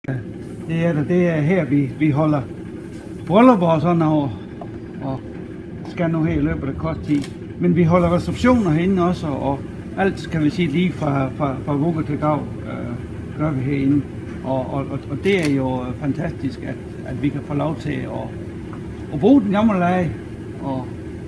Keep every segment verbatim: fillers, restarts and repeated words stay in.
Det er det. Det er her, vi, vi holder bryllupper og sådan noget, og skal nu her i løbet af kort tid. Men vi holder receptioner herinde også, og alt skal vi sige lige fra, fra, fra vugge til gav øh, gør vi herinde. Og, og, og det er jo fantastisk, at, at vi kan få lov til at, at bruge den gamle leje, og,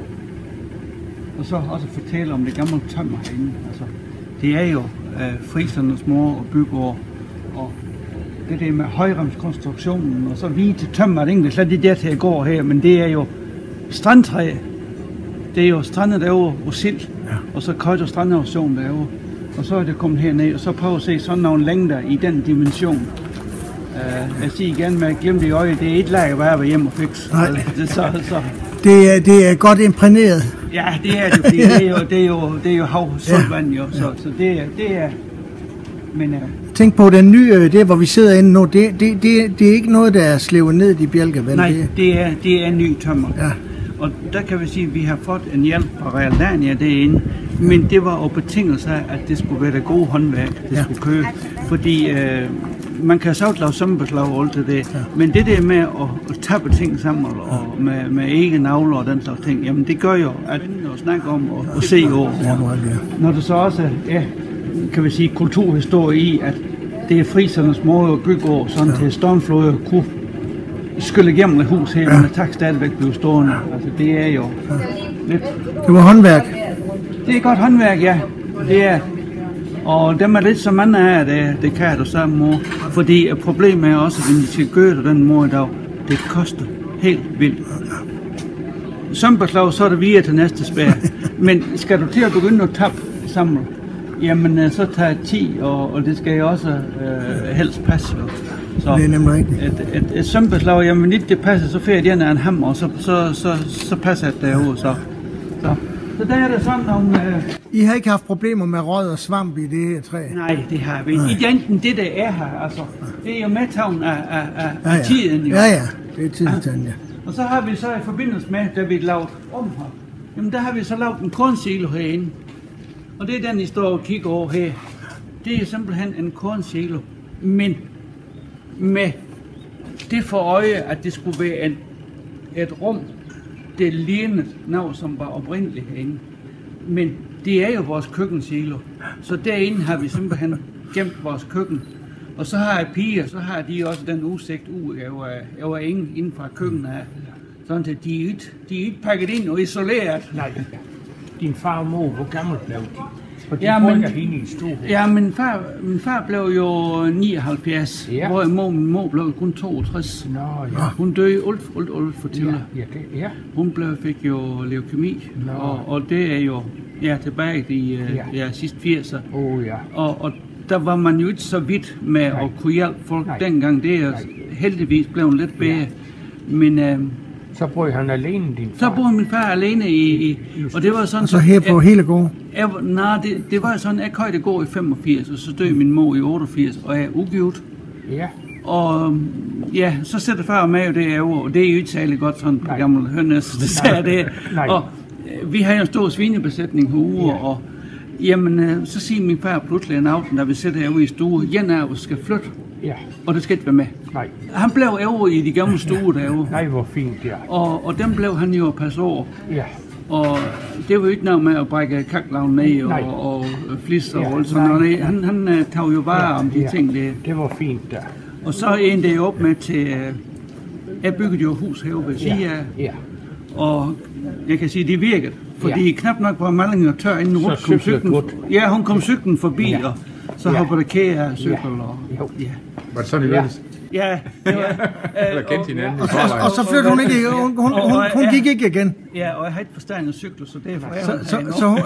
og så også fortælle om det gamle tømmer herinde. Altså, det er jo øh, frisernes mor og bygård, og det der med højremskonstruktionen, og så vi til tømmer, det er egentlig slet ikke der til at gå her, men det er jo strandtræ. Det er jo strandet derovre og sild, ja. Og så køjt og stranderosion derovre. Og så er det kommet herned, og så prøv at se sådan nogle længder i den dimension. Uh, jeg siger igen med at glemme det i øje, det er et lag, bare at være hjemme og fikse. Nej. Det, så, så. Det, er, det er godt imprægneret. Ja, det er det, fordi det er jo, det er jo, det er jo hav, saltvand jo, så, så det er, det er, men... Uh, Tænk på den nye, det hvor vi sidder inde nu, det, det, det, det er ikke noget, der er slevet ned i bjælker, vel? Nej, det er, det er ny tømmer. Ja. Og der kan vi sige, at vi har fået en hjælp fra Realdania derinde, men det var jo betingelse af, at det skulle være det gode håndværk, det ja. skulle køre. Fordi øh, man kan så lave sammenbeslag og alt det der, ja. Men det der med at, at tappe ting sammen, og med, med ikke navler og den slags ting, jamen det gør jo, at at snakke om og, og se over. Ja, når det så også ja, kan vi sige, kulturhistorie i, at det er frisernes måde at bygge over, sådan ja. Til stormfloder kunne skylle igennem et hus her, ja. Men tak stadigvæk blive stående. Altså det er jo ja. Lidt... Det var håndværk. Det er godt håndværk, ja. Det er. Og dem er lidt som andre af det, det kan du samme mor. Fordi problemet er også, at vi skal gøre det den mor i dag, det koster helt vildt. Som beslag, så er det via til næste spær. Men skal du til at begynde at tappe sammen, jamen så tager ti, og, og det skal jo også øh, helst passe. Så det er nemlig rigtigt. Et, et, et sømbeslag, jamen ikke det passer, så færdig den er en hammer, og så, så, så, så passer det derude. Så. Så. så der er det sådan om... Øh... I har ikke haft problemer med råd og svamp i det her træ? Nej, det har vi ikke. Enten det, der er her, altså, det er jo medtagen af, af, af ja, ja. tiden. Jo. Ja, ja, det er tiden, ja. ja. Og så har vi så i forbindelse med, da vi lavede om her, jamen der har vi så lavet en kornsilo herinde. Og det er den, I står og kigger over her. Det er simpelthen en kornsilo, men med det for øje, at det skulle være en, et rum, det lignede noget, som var oprindeligt herinde. Men det er jo vores køkkensilo, så derinde har vi simpelthen gemt vores køkken. Og så har jeg piger, så har de også den udsigt ud over ingen inden fra køkkenet af. Sådan at de er ikke, de er ikke pakket ind og isoleret. Nej, din far og mor, hvor gammel blev de? Ja, men, ja, min far, min far blev jo nioghalvfjerds, ja. Hvor mor, min mor blev kun toogtres. Nå, ja. Hun døde alt, alt, alt for tidligt. Ja, ja, det, ja. Hun blev, fik jo leukemi, og, og det er jo ja, tilbage i ja. Ja, sidste firser. Oh, ja. og, og der var man jo ikke så vidt med Nej. At kunne hjælpe folk Nej. Dengang. Det er Nej. Heldigvis blevet lidt bedre. Ja. Men... Øh, Så boede han alene, din far? Så boede min far alene i... i og det var sådan... Og så her på hele gården? Nej, det, det var sådan, jeg køjte gå i femogfirs, og så døde min mor i otteogfirs, og jeg er ugivet. Ja. Og ja, så sætter far med jo det over, og det er jo ikke særlig godt sådan på gamle hønnes, det sagde det. Og øh, vi har jo en stor svinebesætning herude, ja. Og jamen, øh, så siger min far pludselig en aften, da vi sætter herude i stue, en af os skal flytte. Ja. Og det skal ikke være med. Nej. Han blev over i de gamle stuer derovre. Nej, hvor fint, ja. Og, og dem blev han jo at passe over. Ja. Og det var jo ikke noget med at brække kaklaven ned og, og, og flis og ja, sådan noget. Han, han uh, tog jo bare ja, om de ja. Ting der. Det var fint der. Og så endte jeg op med til... Uh, jeg byggede jo hus herude ved siden af. Ja. Ja. Og jeg kan sige, det virkede. Fordi ja. Knap nok var malingen tør inden rundt kom cyklen. Ja, hun kom cyklen forbi, ja. Og så ja. Hoppede der kære af cykel. Ja. Og, ja. Var det sådan, I vendte? Ja, det var... Eller kendte hinanden. Og, og, og, og så flyttede hun ikke, hun, hun, hun, hun, hun gik ikke igen. Ja, og jeg har ikke forstand af cykler, så det er for så, så, så, så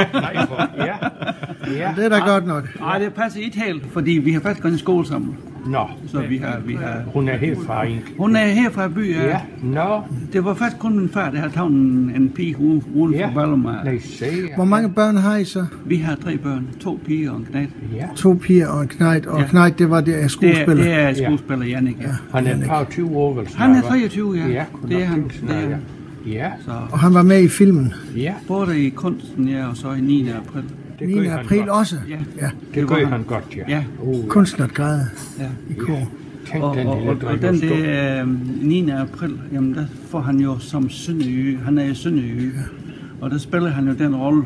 ja. Ja. Det er da godt nok. Nej, det passer ikke helt, fordi vi har faktisk gået i skole sammen. Nå. Så vi har, vi har... Hun er herfra, ikke? Hun er herfra by, ja. Ja. Nå. Det var faktisk kun min far, der har taget en, en pige uden, uden ja. For Valdemar. Nej, se, ja. Hvor mange børn har I så? Vi har tre børn. To piger og en knægt. Ja. To piger og en knægt. Og ja. Knægt, det var det skuespiller? Det er, det er skuespiller, Jannik, ja. Ja. Han er treogtyve år, vel? Han er treogtyve, ja. Ja, det er han. Det er. Ja. Så. Og han var med i filmen? Ja. Både i kunsten, ja, og så i niende april. niende april også? Ja. Ja. Det gør han godt, ja. Ja. Uh, Kunstnergræde ja. i kor. Tænk og, den og, lille og, og dreng den at stå. der øh, niende april, jamen der får han jo som Sønderjyde, han er i Sønderjyde, og der spiller han jo den rolle,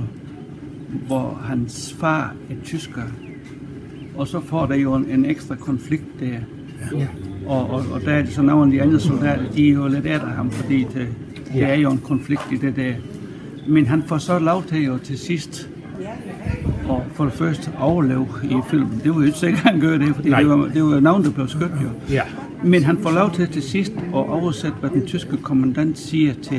hvor hans far er tysker, og så får der jo en, en ekstra konflikt der. Ja. Og, og, og der er det så nogle af de andre soldater, de er jo lidt af ham, fordi det, det Ja. er jo en konflikt i det der. Men han får så lov til jo til sidst, og for det første overleve i filmen. Det var jo ikke sikkert, at han gør det, fordi Nej. det var, det var navn, der blev skudt jo. Ja. Men han får lov til til sidst at oversætte, hvad den tyske kommandant siger til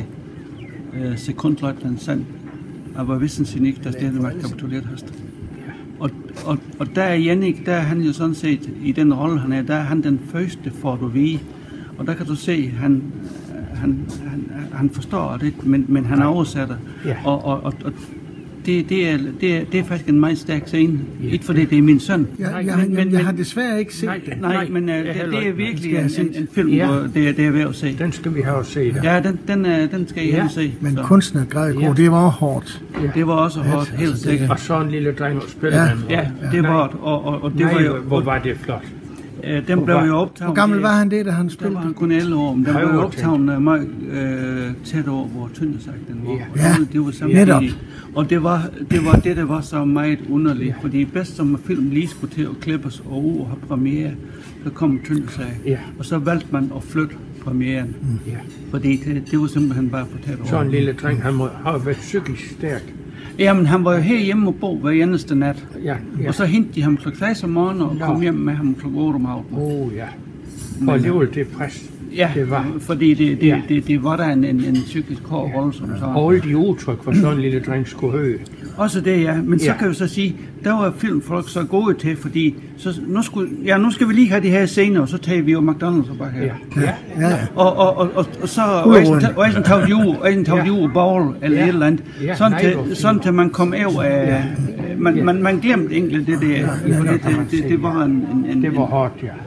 øh, sekundløjtnant Sand. Aber wissen Sie nicht, dass Dänemark kapituleret hast? Og, og, og der er Jannik, der er han jo sådan set, i den rolle han er, der er han den første, får du vide. Og der kan du se, han, han, han, han forstår det, men, men han oversætter. Ja. Og, og, og, og det, det, er, det, er, det er faktisk en meget stærk scene. Ja. Ikke fordi det er min søn. Jeg, Nej, jeg, men- jeg, men- jeg har desværre ikke set Nej, det. Nej, Nej, men uh, jeg det, heller det er ikke. virkelig Skal jeg en, se en, en film, Ja. hvor det, er- det er værd at se. Den skal vi have at se der. Ja, den, den, er, den skal I Ja. ja. se. Men Så kunstnergrej, Ja. det var hårdt. det var også hårdt, helt altså, det- sikkert. Og så en lille dreng og spiller Ja. han. Ja, det var det, og, og, og det Nej, var jo, hvor var det flot. øh, den blev jo optaget. Hvor gammel var han det, da han Der spillede? var han kun elleve år, men den Høj blev jo år, optaget øh, meget øh, tæt over, hvor Tøndesak den var. Ja. Og Ja. det, det var Netop. samtidig. Og det var, det var det, der var så meget underligt, fordi bedst som film lige skulle til at klippes og ud og have premiere, så kom Tøndesak. Ja. Og så valgte man at flytte premieren, Ja. fordi det, det var simpelthen bare for tæt over. Så en lille dreng, han må have været psykisk stærk. Jamen, han var jo herhjemme og bo hver eneste nat. Ja, ja. Og så hentede de ham klokken seks om morgenen og Nå. kom hjem med ham klokken otte om aftenen. Åh, oh, ja. Og det var det pres, Ja, det var. fordi det, det, Ja. det, det var der en, en, en psykisk hård rolle, som så. Og alle de udtryk, hvor sådan en lille dreng skulle høre. Også det, ja. Men så Ja. kan vi så sige, der var filmfolk så gode til, fordi så, nu, skulle, ja, nu skal vi lige have de her scener, og så tager vi jo McDonald's og bare her. Ja. Ja, ja, ja. Og, og, og, og, og så Gulerod. Eisen taget jul, Eisen taget Ja. jul bowl eller Ja. et eller andet. Ja, Sådan, nej, hvor til, fint. sådan til man kom af af, man, man, man glemte egentlig det der, for det, det, det, det var en, en, en, Det var en hårdt, ja.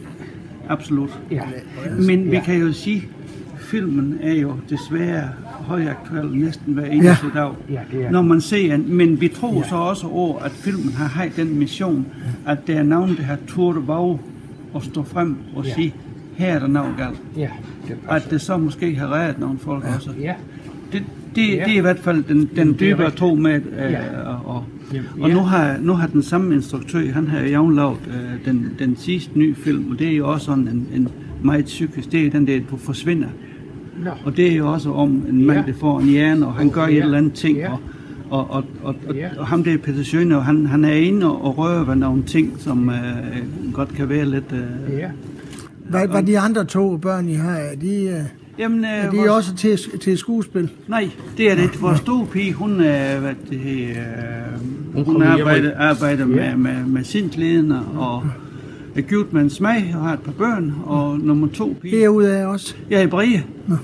absolut. Ja. Men vi Ja. kan jo sige, filmen er jo desværre højaktuel næsten hver eneste Ja. dag, Ja, det er når man ser den. Men vi tror så også over, at filmen har haft den mission, at der er nogen, der har turde våge og stå frem og Ja. sige, her er der noget galt. Ja, det Og passer. at det så måske har reddet nogle folk også. Ja. Det, det, Ja. det er i hvert fald den, den Det er dybere rigtigt. tro med, øh, Ja. og, og, Jamen, og ja. nu har, nu har den samme instruktør, han har jo lavet øh, den, den sidste nye film, og det er jo også sådan en, en meget psykisk, det er den der, du forsvinder. Nå. Og det er jo også om en mand, Ja. der får en hjerne, og han gør Ja. et eller andet ting, Ja. og, og, og, og, og, Ja. og ham der Peter Schöne, han, han er inde og, og rører ved nogle ting, som øh, godt kan være lidt... Øh, Ja. Hvad, hvad de andre to børn, I har, er de, øh, Jamen, øh, er de vores- også til, til skuespil? Nej, det er det ikke. Vores store pige, hun, er, hvad det, øh, hun, kommer hjem og- arbejder, arbejder med, Ja. med, med sindslidende og er gift med en smag og har et par børn. Og nummer to pige, Herude af også? jeg er i Brie,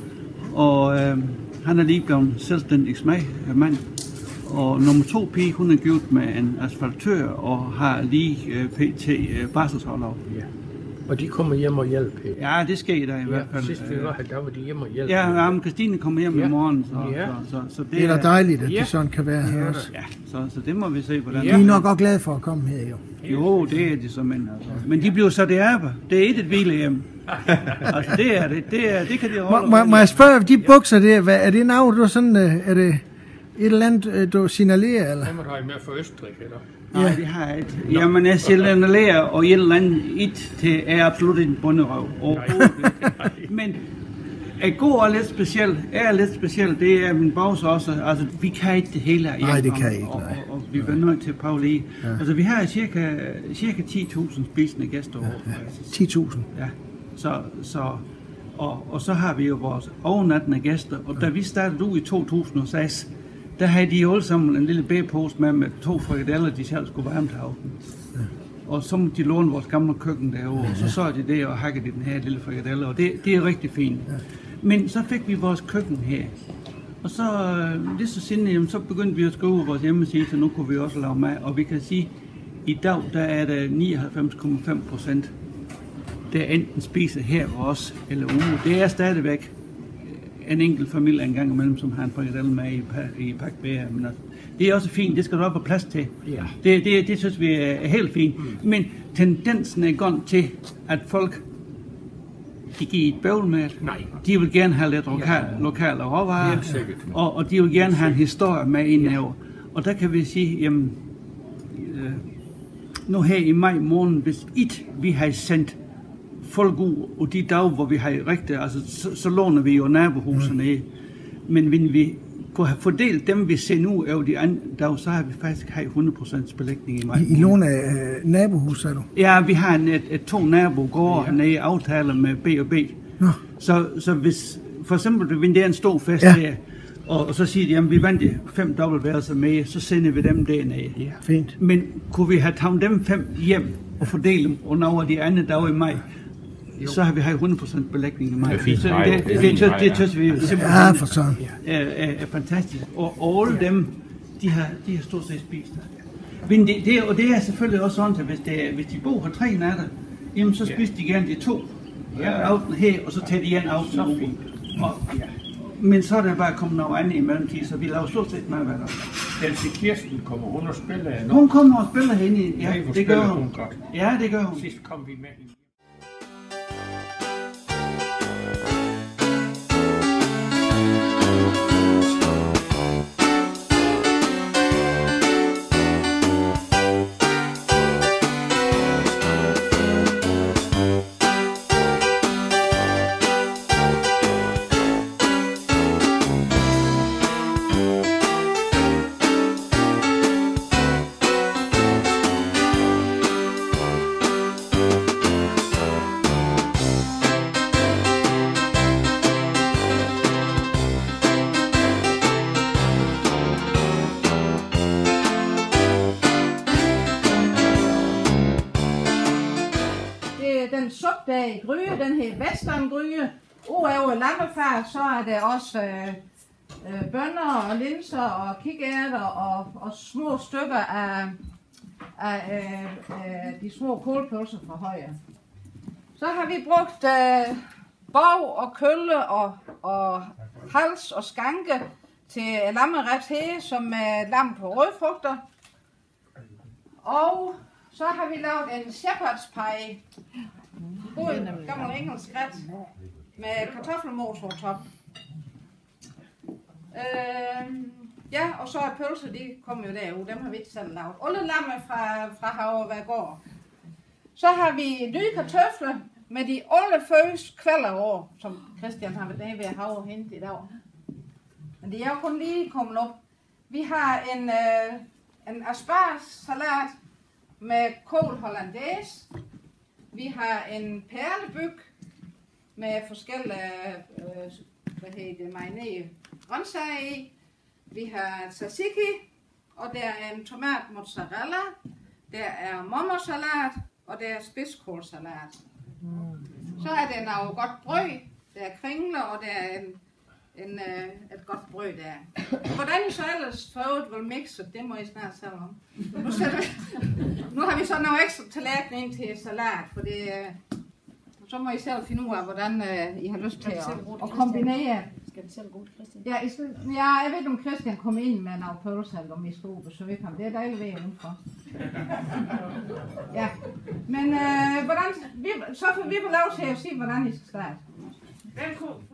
og øh, han er lige blevet selvstændig smag mand. Og nummer to pige, hun er gift med en asfaltør og har lige øh, pt. Øh, barselsholder. Ja. Og de kommer hjem og hjælper. Ja, det sker der i hvert Ja, fald. sidst vi var her, der var de hjemme og hjælpe. Ja, ja, men Christine kommer hjem Ja. i morgen, så, Ja. så, så, så det, Det er da dejligt, at Ja. det sådan kan være her også. Ja, så, så det må vi se, hvordan Ja. De er nok også glade for at komme her, jo. Jo, det er de så mænd, altså. Men de bliver så det arbejde. Det er ikke et hvilehjem. Altså, det er det. Det, er, det kan de Må, holde. må, må jeg spørge, de bukser der, hvad, er det navn, du sådan, øh, er det et eller andet, øh, du signalerer, eller? Dem har I med fra Østrig, eller? Nej, det har jeg ikke. Jamen, jeg sjældent lærer og et eller andet et til er absolut en bunderøv. Overhovedet ikke. Men at gå er lidt specielt, er lidt specielt, det er min bags også. Altså, vi kan ikke det hele. Nej, det kan I ikke, Og, nej. og, og vi er nødt til at prøve lige. Ja. Altså, vi har cirka, cirka ti tusind spisende gæster over. Ja, ja. ti tusind. Ja, så, så, og, og så har vi jo vores overnattende gæster, og da vi startede ud i to tusind og seks, der havde de jo alle sammen en lille B-pose med, med to frikadeller, de selv skulle varme til aften. Og så måtte de låne vores gamle køkken derovre, og så så de det og hakkede de den her lille frikadeller, og det, det er rigtig fint. Men så fik vi vores køkken her, og så øh, lige så sinde, jamen, så begyndte vi at skrive vores hjemmeside, så nu kunne vi også lave mad, og vi kan sige, i dag der er der nioghalvfems komma fem procent der enten spiser her hos os eller ude. Det er stadigvæk en enkelt familie en gang imellem, som har en frikadelle med i, pa- i pakbæger. Men altså, det er også fint, det skal der også være plads til. Ja. Det, det, det synes vi er helt fint. Men tendensen er gået til, at folk de giver et bøvl med det. Nej. De vil gerne have lidt lokal, lokale råvarer, Helt sikkert. og, og de vil gerne have en historie med ind over. Og der kan vi sige, jamen, øh, nu her i maj måned, hvis it vi har sendt folk ud, og de dage, hvor vi har rigtigt, altså, så, så låner vi jo nabohusene mm. Men hvis vi kunne have fordelt dem, vi sender ud over de andre dage, så har vi faktisk have hundrede procent belægning i maj. I, i lån af øh, nabohus, er du? Ja, vi har en, et, et to nabogårde ja. Nede i aftaler med B og B. Nå. Så, så hvis for eksempel vi vinder en stor fest ja. her, og, og så siger de, jamen vi vandt fem dobbeltværelser med, så sender vi dem dernede. Ja, fint. Men kunne vi have taget dem fem hjem og fordele dem under over de andre dage i maj, jo. Så har vi have hundrede procent belægning i maj. Det er fint. Så det, det, det, det, det, det synes vi simpelthen Ja, for sådan. er, er, er fantastisk. Og, og alle dem, de har, de har stort set spist. Men det, det, og det er selvfølgelig også sådan, at hvis, det, hvis de bor har tre natter, jamen så spiser de gerne de to ja, aften her, og så tager de en aften og, og, men så er der bare kommet noget andet i mellemtiden, så vi laver stort set meget, hvad der er. Else Kirsten kommer hun og spiller nu. Hun kommer og spiller hende i, ja, Nej, hvor det gør spiller hun. hun godt. Ja, det gør hun. Sidst kom vi med hende. Den sup der i gryde, den her western gryde. Udover lammefar, så er der også øh, øh, bønner og linser og kikærter og, og små stykker af, af øh, øh, de små kålpølser fra højre. Så har vi brugt øh, bov og kølle og, og hals og skanke til lammeret her, som er lam på rødfrugter. Og så har vi lavet en shepherd's pie. God gammel engelsk ret med kartoffelmos på top. Øh, ja, og så er pølser, de kommer jo derud. Dem har vi ikke selv lavet. Alle lamme fra, fra Havervægård. Så har vi nye kartofler med de allerførste kvalderår, som Christian har været nede ved at have og hente i dag. Men det er jo kun lige kommet op. Vi har en, øh, en aspargessalat med kål hollandaise. Vi har en perlebyg med forskellige øh, hvad hedder det, marineret grøntsager i. Vi har tzatziki, og der er en tomat mozzarella. Der er mommersalat, og der er spidskålsalat. Så er der noget godt brød. Der er kringler, og der er en, en, øh, et godt brød der. Hvordan I så ellers for øvrigt vil mixe, det må I snart selv om. Nu, nu har vi så noget ekstra tallerken ind til salat, for det, så må I selv finde ud af, hvordan uh, I har lyst til at, at kombinere. Skal vi selv gå til Christian? Ja, I skal, ja, jeg ved om Christian kommer ind med noget pølsehal, om I skal ud besøge ham. Det er dejligt ved udenfor. Ja, men uh, hvordan, vi, så får vi på lov til at sige, hvordan I skal starte. Velkommen.